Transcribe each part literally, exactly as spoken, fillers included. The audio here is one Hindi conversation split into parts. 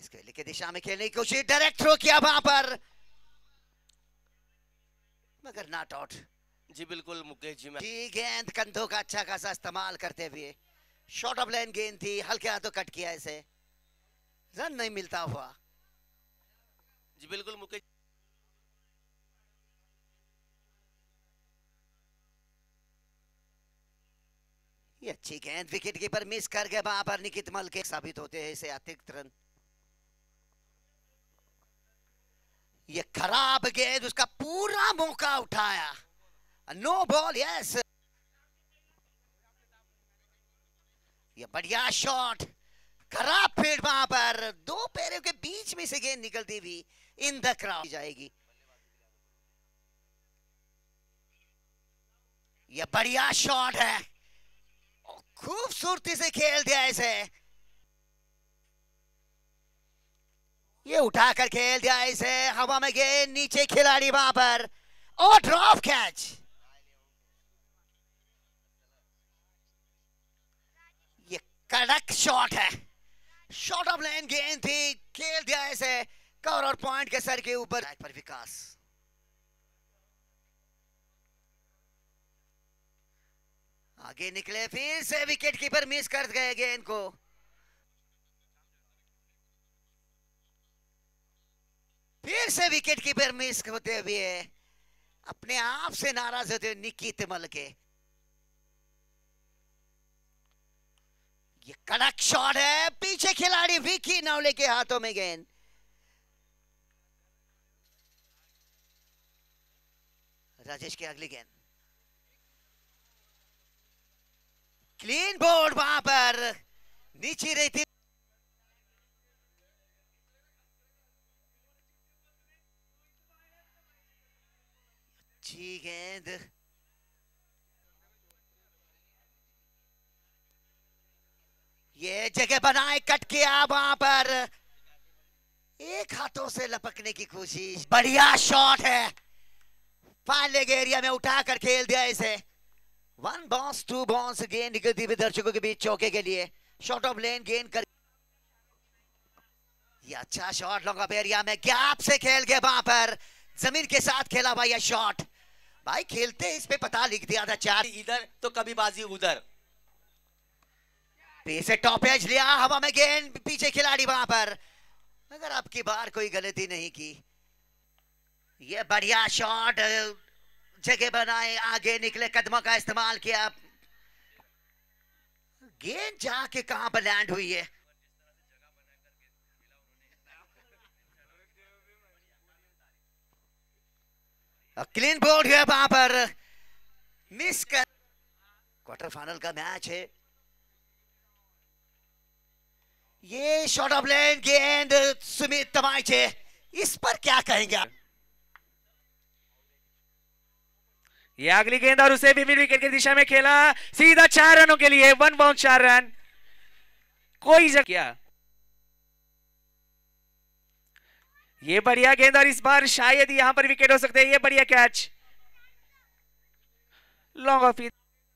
इसके लिए दिशा में खेलने की कोशिश, डायरेक्ट थ्रो किया वहां पर, मगर नॉट आउट। जी बिल्कुल मुकेश जी, जी गेंद कंधों का अच्छा खासा इस्तेमाल करते हुए शॉर्ट ऑफ लाइन गेंद थी, हल्के हाथों कट किया, इसे रन नहीं मिलता हुआ। जी बिल्कुल मुकेश, ये अच्छी गेंद विकेट कीपर मिस कर गए वहां पर, निकित मल के साबित होते हैं इसे अतिरिक्त रन। ये खराब गेंद, उसका पूरा मौका उठाया, नो बॉल, यस। ये बढ़िया शॉट, खराब फील्ड वहां पर, दो पैरों के बीच में से गेंद निकलती हुई इन द क्राउड जाएगी। ये बढ़िया शॉट है, खूबसूरती से खेल दिया इसे, ये उठाकर खेल दिया इसे, हवा में गेंद, नीचे खिलाड़ी वहां पर, और ड्रॉप कैच। ये कड़क शॉट है, शॉट ऑफ लाइन गेंद थी, खेल दिया इसे कवर और पॉइंट के सर के ऊपर पर विकास। आगे निकले, फिर से विकेट कीपर मिस कर गए गेंद को। फिर से विकेट कीपर मिस होते हुए अपने आप से नाराज होते हुए निकित मल के। ये कड़क शॉट है, पीछे खिलाड़ी विकी नवले के हाथों में गेंद। राजेश की अगली गेंद, क्लीन बोर्ड वहां पर, नीचे रही थी, अच्छी गेंद, ये जगह बनाए, कट किया वहां पर, एक हाथों से लपकने की कोशिश, बढ़िया शॉट है, फाइनल लेग एरिया में उठाकर खेल दिया इसे। वन बॉन्स टू बॉन्स, गेंद निकलती हुई दर्शकों के बीच चौके के लिए, शॉट ऑफ लेन गेंद कर, ये अच्छा शॉट लॉन्ग ऑफ एरिया में, गैप से खेल के वहां पर जमीन के साथ खेला हुआ यह शॉट, भाई खेलते इस पे पता लिख दिया था, चार इधर तो कभी बाजी उधर, से टॉप एज लिया, हवा में गेंद, पीछे खिलाड़ी वहां पर, अगर आपकी बार कोई गलती नहीं की। ये बढ़िया शॉट, जगह बनाए, आगे निकले, कदमों का इस्तेमाल किया, गेंद जाके कहां पर लैंड हुई है, क्लीन बोर्ड है वहां पर, मिस कर। क्वार्टर फाइनल का मैच है, ये शॉट ऑफ लेन गेंद, सुमित तमाइचे, इस पर क्या कहेंगे? ये अगली गेंद और उसे भी मिड विकेट की दिशा में खेला, सीधा चार रनों के लिए, वन बाउंड चार रन, कोई जगह किया। ये बढ़िया गेंद और इस बार शायद यहां पर विकेट हो सकते हैं, ये बढ़िया catch, long off,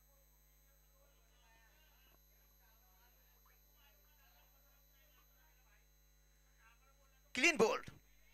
clean bowled,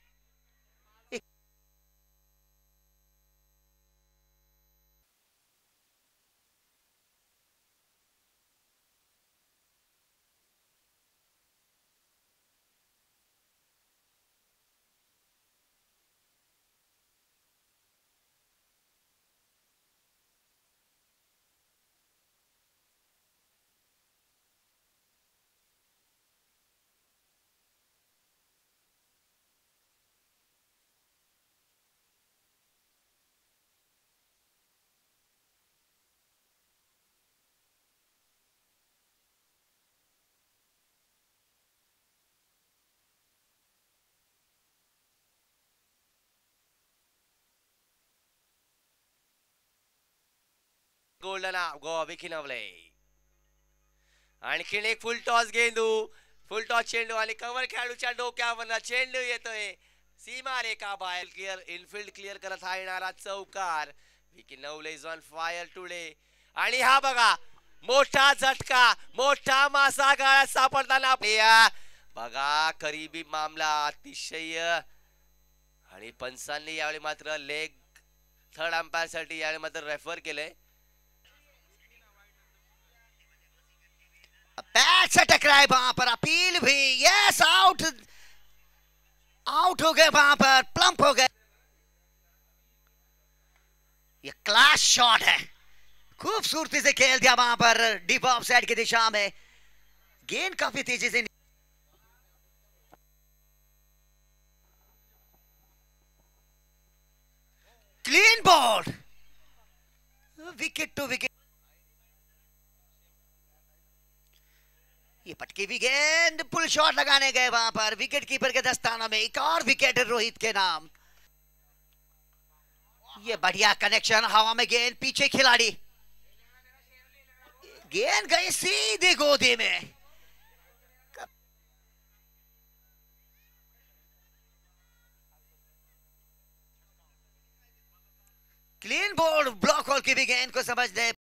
golden Goa Vicky Navale, आणखीन एक फुल टॉस गेंदू, फुल टॉस चेंडू आणि कव्हर खेळाडूच्या डोक्यावर चेंडू येतोय सीमा रेखा बाहेर, क्लिअर इनफिल्ड क्लिअर करत हा येणारा चौकार, Vicky Navale is on fire today. आणि हा बघा मोठा झटका, मोठा मासा गाळ्यात सापडताना बघा करीबी मामला अतिशय आणि पंचांनी यावेळी मात्र लेग थर्ड अंपायर साठी यावेळी मात्र रेफर केले. पैर से टकराए वहां पर, अपील भी. यस, आउट आउट हो गए वहां पर, प्लम्प हो गए. ये क्लास शॉट है, खूबसूरती से खेल दिया वहां पर डीप ऑफ साइड की दिशा में. गेंद काफी तेजी से clean ball, wicket to wicket. ये पटकी भी गेंद, पुल शॉट लगाने गए वहां पर विकेट कीपर के दस्ताना में. एक और विकेट रोहित के नाम. ये बढ़िया कनेक्शन, हवा में गेंद, पीछे खिलाड़ी, गेंद गई सीधी गोदी में. क्लीन बॉल, ब्लॉक होल की भी गेंद को समझ ले.